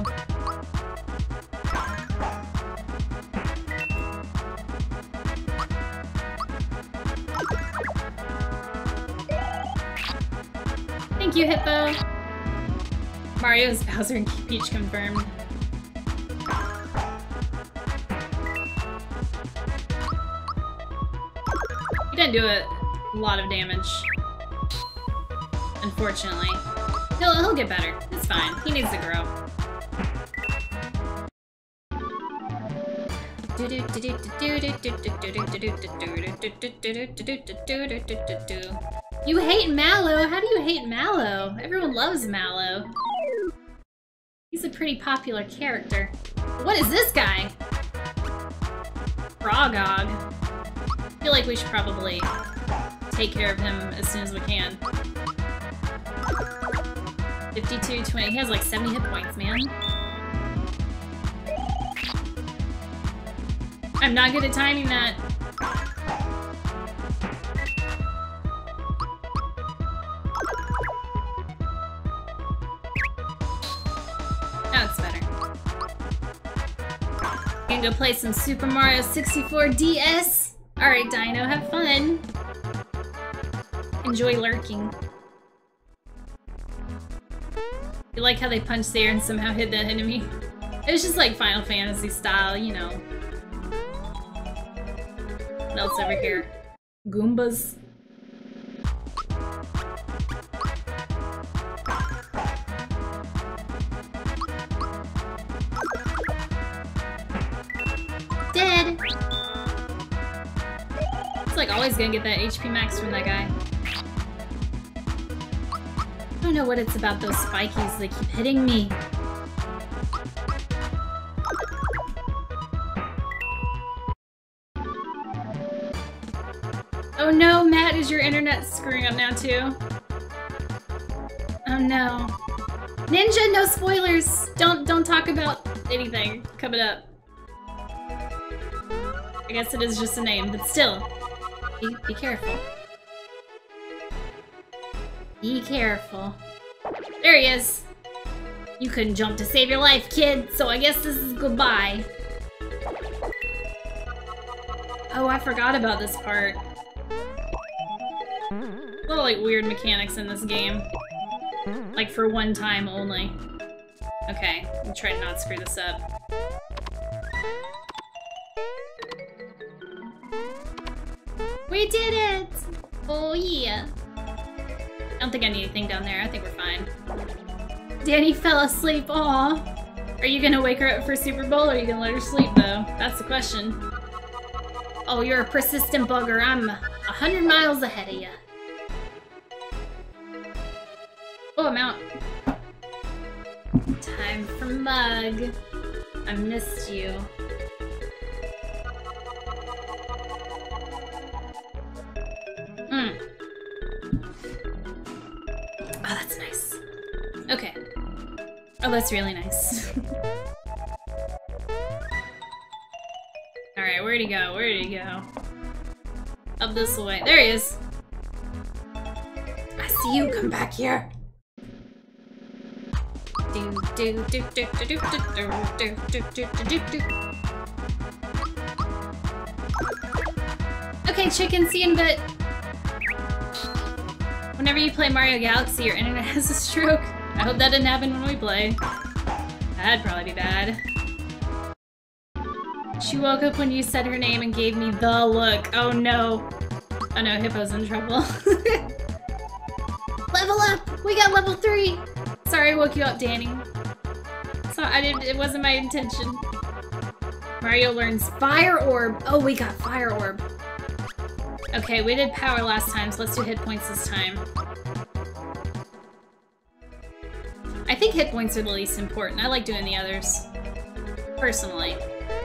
A: Thank you, Hippo. Mario's Bowser and Peach confirmed. He didn't do a lot of damage, unfortunately. He'll get better. It's fine. He needs to grow. You hate Mallow? How do you hate Mallow? Everyone loves Mallow. He's a pretty popular character. What is this guy? Frogog. I feel like we should probably take care of him as soon as we can. 52, 20. He has like 70 hit points, man. I'm not good at timing that. That's better. Gonna go play some Super Mario 64 DS. Alright, Dino, have fun. Enjoy lurking. You like how they punched there and somehow hit that enemy? It was just like Final Fantasy style, you know. What else over here? Goombas. Dead! It's like always gonna get that HP max from that guy. I don't know what it's about those spikies, they keep hitting me. Oh no, Matt, is your internet screwing up now too? Oh no. Ninja, no spoilers! Don't talk about anything coming up. I guess it is just a name, but still. Be careful. Be careful. There he is! You couldn't jump to save your life, kid, so I guess this is goodbye. Oh, I forgot about this part. A little like weird mechanics in this game. Like for one time only. Okay, I'll try to not screw this up. We did it! Oh yeah. I don't think I need anything down there. I think we're fine. Danny fell asleep. Aw. Are you gonna wake her up for Super Bowl or are you gonna let her sleep though? That's the question. Oh, you're a persistent bugger. I'm 100 miles ahead of you. Oh, I'm out. Time for Mug. I missed you. Oh, that's nice. Okay. Oh, that's really nice. Alright, where'd he go? Where'd he go? Up this way. There he is. I see you. Come back here. Okay, chicken, see you in a bit. Whenever you play Mario Galaxy, your internet has a stroke. I hope that didn't happen when we play. That'd probably be bad. She woke up when you said her name and gave me the look. Oh no. Oh no, Hippo's in trouble. Level up! We got level 3! Sorry I woke you up, Danny. So it wasn't my intention. Mario learns Fire Orb. Oh, we got Fire Orb. Okay, we did power last time, so let's do hit points this time. I think hit points are the least important. I like doing the others. Personally.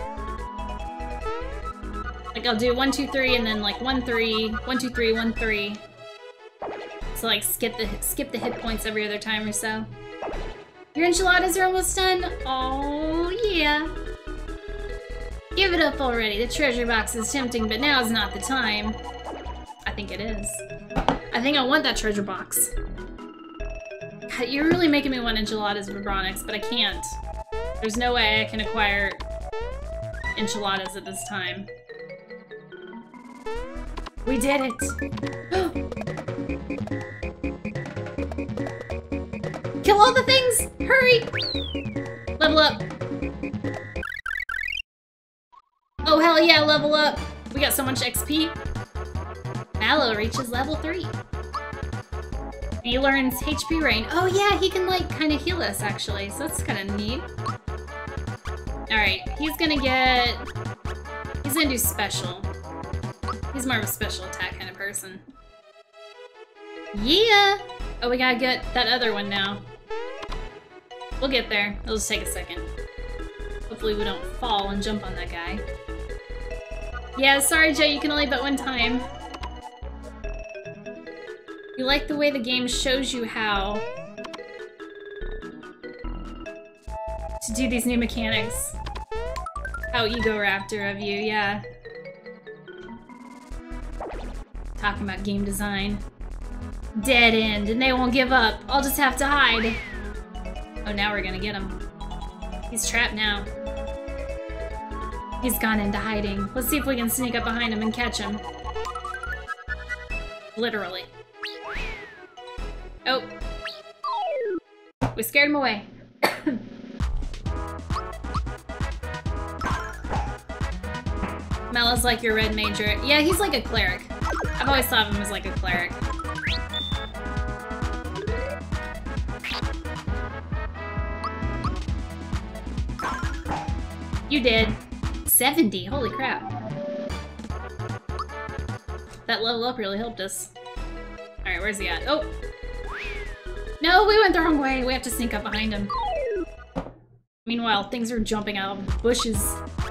A: Like, I'll do 1, 2, 3, and then like 1, 3, 1, 2, 3, 1, 3. So like skip the hit points every other time or so. Your enchiladas are almost done? Oh yeah. Give it up already. The treasure box is tempting, but now's not the time. I think it is. I think I want that treasure box. God, you're really making me want enchiladas, Vibronics, but I can't. There's no way I can acquire enchiladas at this time. We did it! Kill all the things! Hurry! Level up! Oh hell yeah, level up! We got so much XP. Mallow reaches level 3. He learns HP Rain. Oh yeah, he can like kind of heal us actually, so that's kind of neat. Alright, he's gonna do special. He's more of a special attack kind of person. Yeah! Oh, we gotta get that other one now. We'll get there. It'll just take a second. Hopefully we don't fall and jump on that guy. Yeah, sorry Jay, you can only bet one time. You like the way the game shows you how to do these new mechanics. How Egoraptor of you, yeah. Talking about game design. Dead end, and they won't give up. I'll just have to hide. Oh, now we're gonna get him. He's trapped now. He's gone into hiding. Let's see if we can sneak up behind him and catch him. Literally. Oh. We scared him away. Mella's like your red major. Yeah, he's like a cleric. I've always thought of him as like a cleric. You did. 70, holy crap. That level up really helped us. Alright, where's he at? Oh! No, we went the wrong way. We have to sneak up behind him. Meanwhile, things are jumping out of the bushes.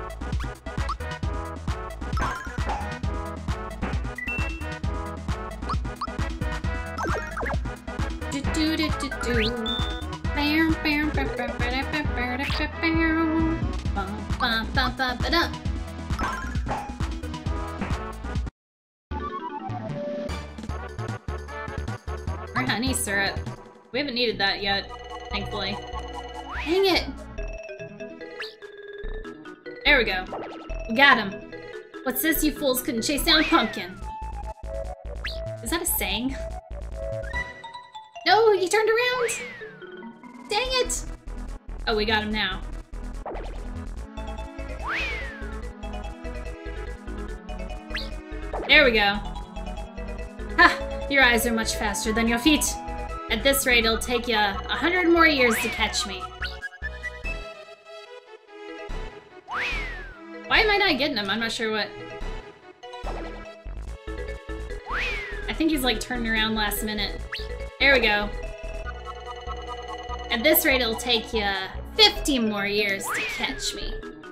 A: Or honey syrup. We haven't needed that yet, thankfully. Dang it! There we go. We got him. What's this? You fools couldn't chase down a pumpkin. Is that a saying? No, he turned around! Dang it! Oh, we got him now. There we go. Ha! Your eyes are much faster than your feet. At this rate, it'll take you 100 more years to catch me. Why am I not getting him? I'm not sure what... I think he's like turning around last minute. There we go. At this rate, it'll take you 50 more years to catch me.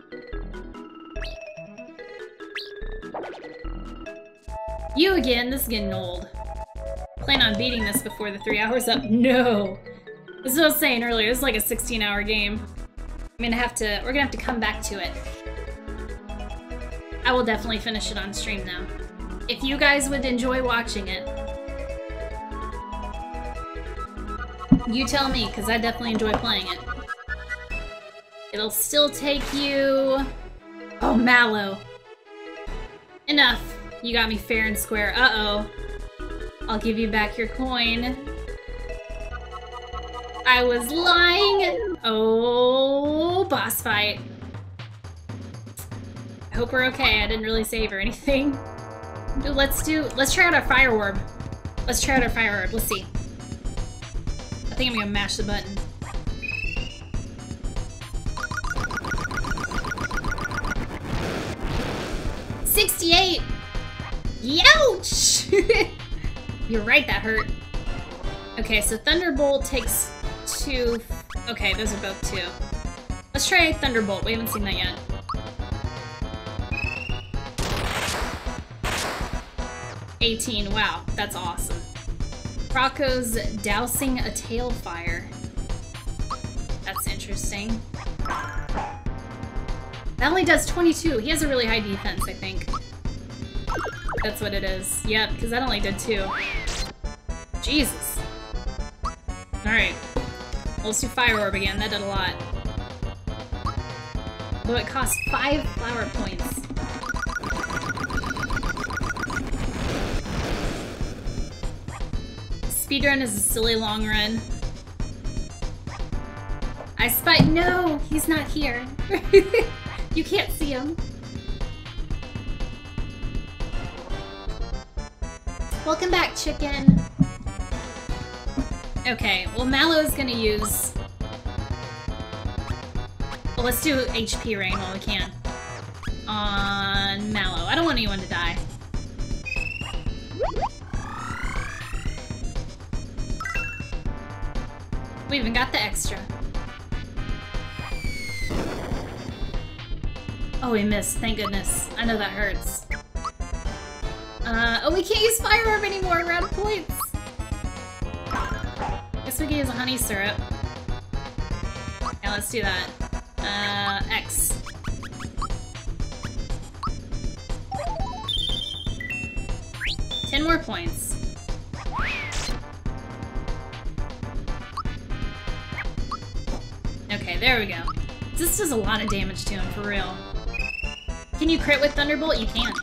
A: You again, this is getting old. Plan on beating this before the 3 hours up. No! This is what I was saying earlier, this is like a 16-hour game. We're gonna have to come back to it. I will definitely finish it on stream now. If you guys would enjoy watching it. You tell me, because I definitely enjoy playing it. It'll still take you... Oh, Mallow. Enough. You got me fair and square. Uh-oh. I'll give you back your coin. I was lying. Oh, boss fight. I hope we're okay. I didn't really save or anything. Let's try out our fire orb. Let's try out our fire orb. Let's see. I think I'm gonna mash the button. $68! Youch! You're right, that hurt. Okay, so Thunderbolt takes 2. Okay, those are both 2. Let's try Thunderbolt. We haven't seen that yet. $18. Wow, that's awesome. Rocco's dousing a tail fire. That's interesting. That only does 22. He has a really high defense, I think. That's what it is. Yep, because that only did 2. Jesus. Alright. Well, let's do Fire Orb again. That did a lot. Though it costs 5 flower points. Speedrun is a silly long run. I spy- No! He's not here. You can't see him. Welcome back, chicken. Okay, well Mallow's gonna use... Well, let's do HP rain while we can. On Mallow. I don't want anyone to die. We even got the extra. Oh, we missed. Thank goodness. I know that hurts. Oh, we can't use Fire Orb anymore. We're out of points. Guess we can use a honey syrup. Yeah, let's do that. X. Ten more points. Okay, there we go. This does a lot of damage to him, for real. Can you crit with Thunderbolt? You can.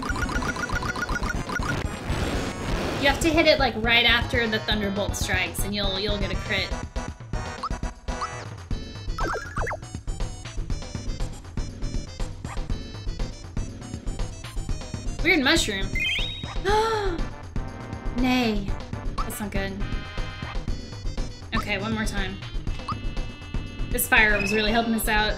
A: You have to hit it like right after the Thunderbolt strikes, and you'll get a crit. Weird mushroom. Nay. That's not good. Okay, one more time. This fire was really helping us out.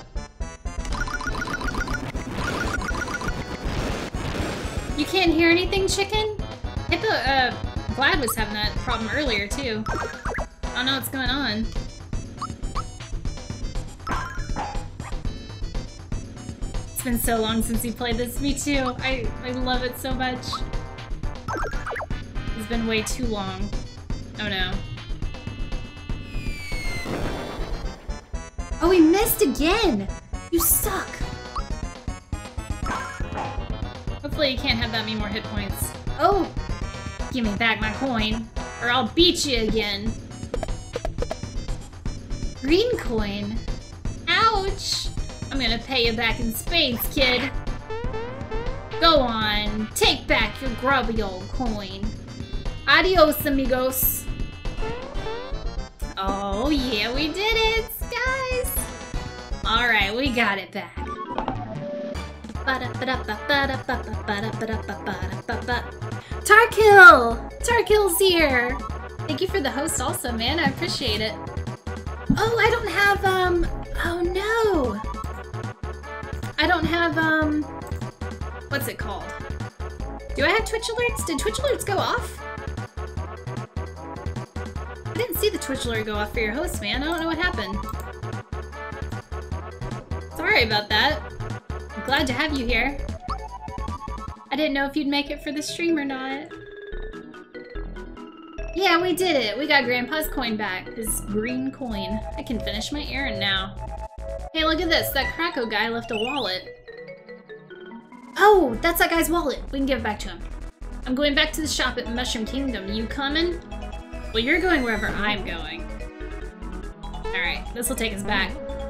A: You can't hear anything, chicken? Hippo, Vlad was having that problem earlier, too. I don't know what's going on. It's been so long since he played this. Me too. I love it so much. It's been way too long. Oh no. Oh, we missed again! You suck! Hopefully you can't have that many more hit points. Oh! Give me back my coin, or I'll beat you again. Green coin? Ouch! I'm gonna pay you back in spades, kid. Go on, take back your grubby old coin. Adios, amigos. Oh yeah, we did it, guys! Alright, we got it back. Tarkill! Tarkill's here! Thank you for the host also, man. I appreciate it. Oh, I don't have, oh no! I don't have, what's it called? Do I have Twitch alerts? Did Twitch alerts go off? I didn't see the Twitch alert go off for your host, man. I don't know what happened. Sorry about that. I'm glad to have you here. I didn't know if you'd make it for the stream or not. Yeah, we did it. We got Grandpa's coin back. His green coin. I can finish my errand now. Hey, look at this. That Krako guy left a wallet. Oh, that's that guy's wallet. We can give it back to him. I'm going back to the shop at Mushroom Kingdom. You coming? Well, you're going wherever I'm going. Alright, this will take us back.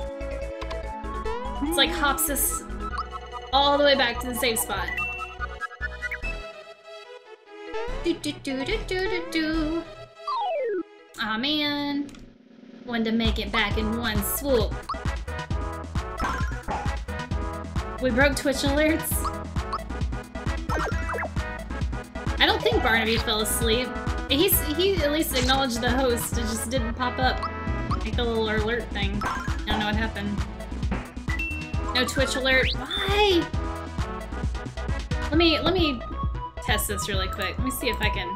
A: It's like hops us all the way back to the safe spot. Do. Aw, man. Wanted to make it back in one swoop. We broke Twitch alerts. I don't think Barnaby fell asleep. He at least acknowledged the host. It just didn't pop up. Like the little alert thing. I don't know what happened. No Twitch alert. Why? Let me test this really quick. Let me see if I can.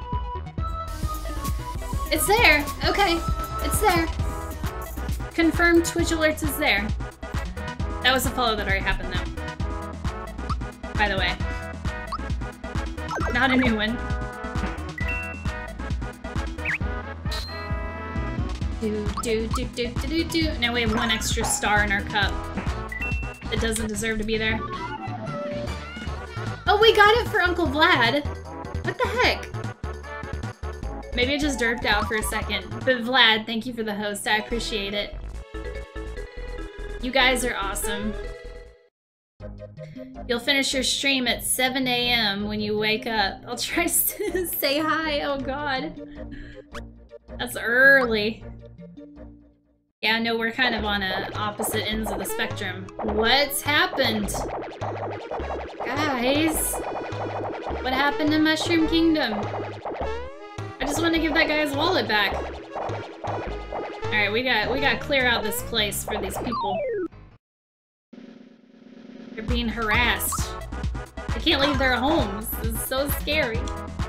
A: It's there. Okay, it's there. Confirmed Twitch alerts is there. That was a follow that already happened though. By the way. Not a new one. Do. Now we have one extra star in our cup. It doesn't deserve to be there. Oh, we got it for Uncle Vlad. What the heck? Maybe it just derped out for a second. But Vlad, thank you for the host. I appreciate it. You guys are awesome. You'll finish your stream at 7 a.m. when you wake up. I'll try to say hi. Oh god. That's early. Yeah, no, we're kind of on opposite ends of the spectrum. What's happened? Guys? What happened to Mushroom Kingdom? I just want to give that guy's wallet back. Alright, we got to clear out this place for these people. They're being harassed. They can't leave their homes. This is so scary.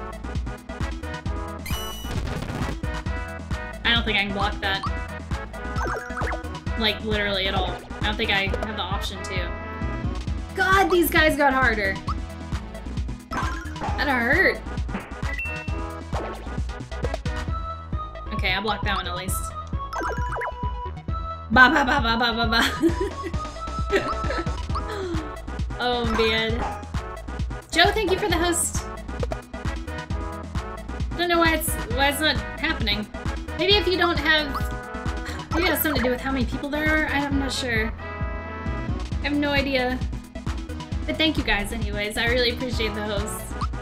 A: I don't think I can block that. Like, literally at all. I don't think I have the option to. God, these guys got harder. That hurt. Okay, I blocked that one at least. Ba ba ba ba ba ba ba. Oh man. Joe, thank you for the host. I don't know why it's not happening. Maybe if you don't have... Maybe it has something to do with how many people there are? I'm not sure. I have no idea. But thank you guys anyways. I really appreciate the hosts.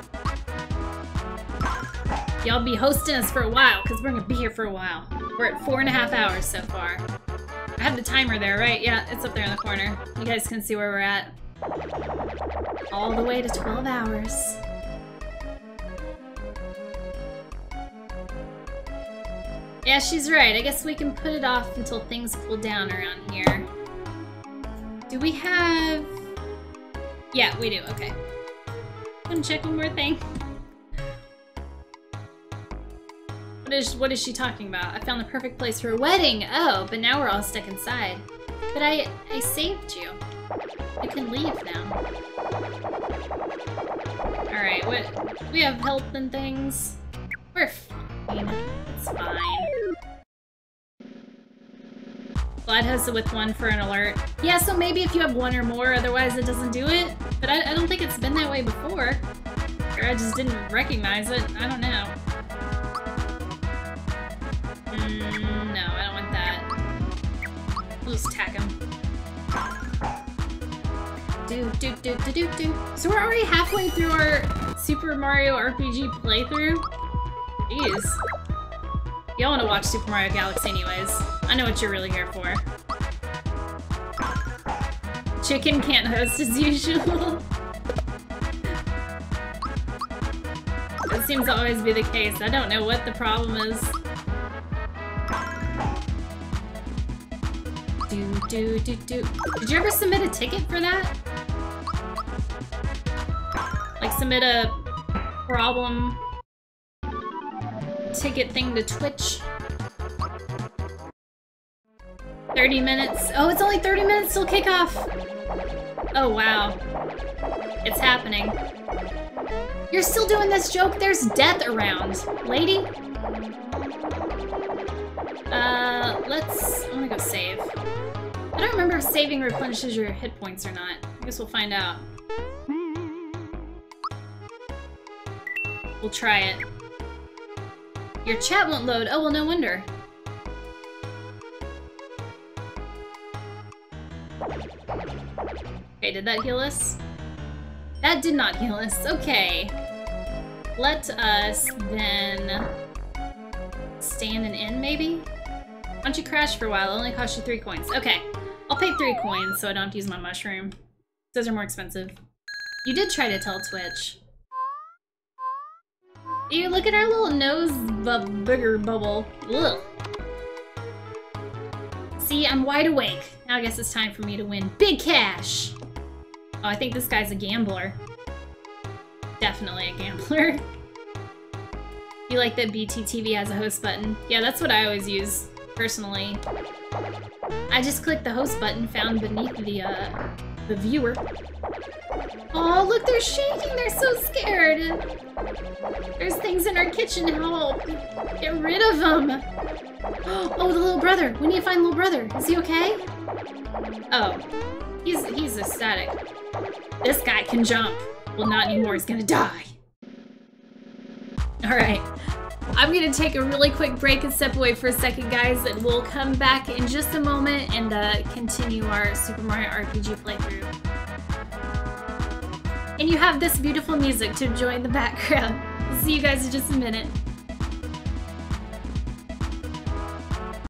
A: Y'all be hosting us for a while, because we're gonna be here for a while. We're at 4.5 hours so far. I have the timer there, right? Yeah, it's up there in the corner. You guys can see where we're at. All the way to 12 hours. Yeah, she's right. I guess we can put it off until things cool down around here. Do we have... Yeah, we do. Okay. I'm gonna check one more thing. What is she talking about? I found the perfect place for a wedding! Oh, but now we're all stuck inside. But I saved you. You can leave now. Alright, what? We have health and things. We're fine. It's fine. Vlad has it with one for an alert. Yeah, so maybe if you have one or more, otherwise it doesn't do it. But I don't think it's been that way before. Or I just didn't recognize it. I don't know. No, I don't want that. We'll just tack him. Do. So we're already halfway through our Super Mario RPG playthrough? Jeez. Y'all want to watch Super Mario Galaxy anyways. I know what you're really here for. Chicken can't host as usual. It seems to always be the case. I don't know what the problem is. Do. Did you ever submit a ticket for that? Like submit a problem ticket thing to Twitch? 30 minutes. Oh, it's only 30 minutes till kickoff. Oh, wow. It's happening. You're still doing this joke? There's death around. Lady? I'm gonna go save. I don't remember if saving replenishes your hit points or not. I guess we'll find out. We'll try it. Your chat won't load. Oh, well, no wonder. Okay, did that heal us? That did not heal us. Okay. Let us then stand an inn, maybe? Why don't you crash for a while? It'll only cost you 3 coins. Okay. I'll pay 3 coins so I don't have to use my mushroom. Those are more expensive. You did try to tell Twitch. You look at our little nose booger bubble. Ugh. See, I'm wide awake. Now I guess it's time for me to win big cash. Oh, I think this guy's a gambler. Definitely a gambler. You like that BTTV has a host button? Yeah, that's what I always use, personally. I just clicked the host button found beneath the viewer. Oh, look, they're shaking. They're so scared. There's things in our kitchen. Help. Get rid of them. Oh, the little brother. We need to find the little brother. Is he okay? Oh, he's ecstatic. This guy can jump. Well, not anymore. He's gonna die. All right. I'm gonna take a really quick break and step away for a second, guys, and we'll come back in just a moment and continue our Super Mario RPG playthrough. And you have this beautiful music to enjoy in the background. We'll see you guys in just a minute.